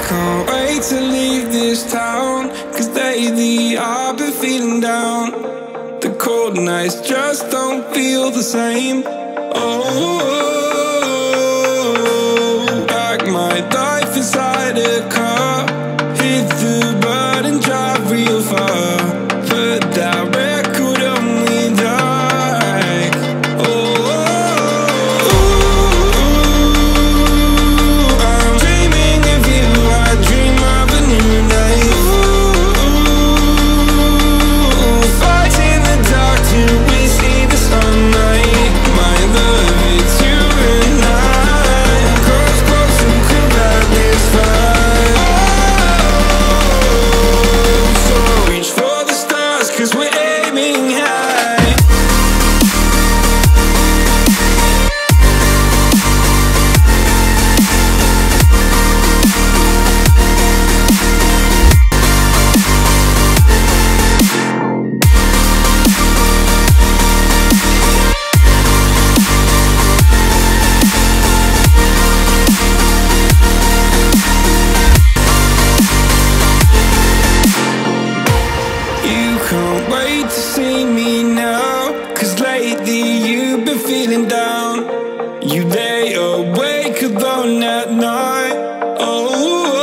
can't wait to leave this town, 'cause lately I've been feeling down. The cold nights just don't feel the same. Oh, like my life inside a car. Hit the button, drive real far. Put that record on me like, oh, I'm dreaming of you. I dream of a new day. Fight in the dark till we see the sunlight. My love, it's you and I. Close, close, and could ride this fire. So reach for the stars, 'cause we're aiming high. You can't wait to see me now, 'cause lately you've been feeling down. You lay awake alone at night. Oh,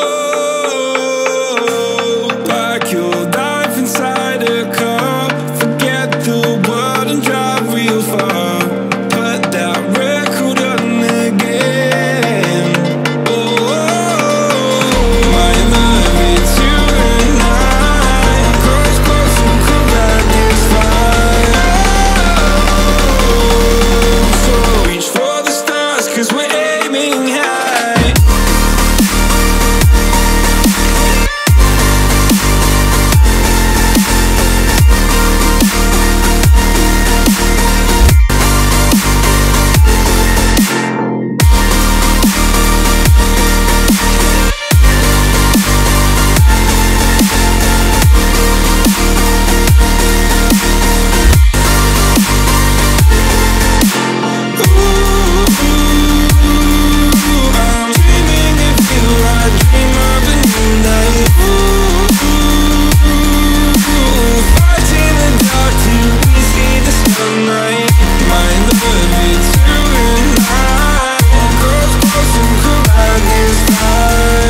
like your life inside a car. Forget the world and drive real far. Put that record on again. Oh, my love, it's you and I. Close, close, and could ride this fire. So reach for the stars, 'cause we're aiming high. I'm dreaming of you. I dream of a new night. Fight in the dark till we see the sunlight. My love, it's you and I. Close, close, and could ride this fire.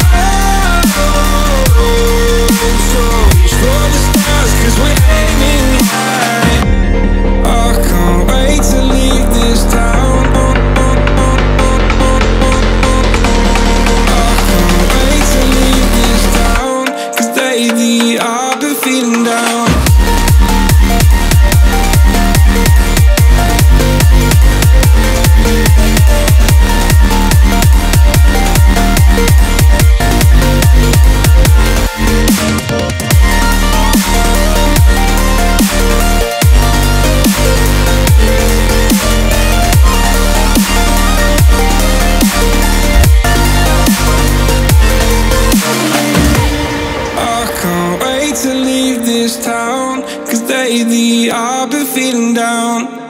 So reach for the stars, 'cause we're aiming high. I can't wait to leave this town. I can't wait to leave this town, 'cause lately I've been feeling down. I can't wait to leave this town, 'cause lately I've been feeling down.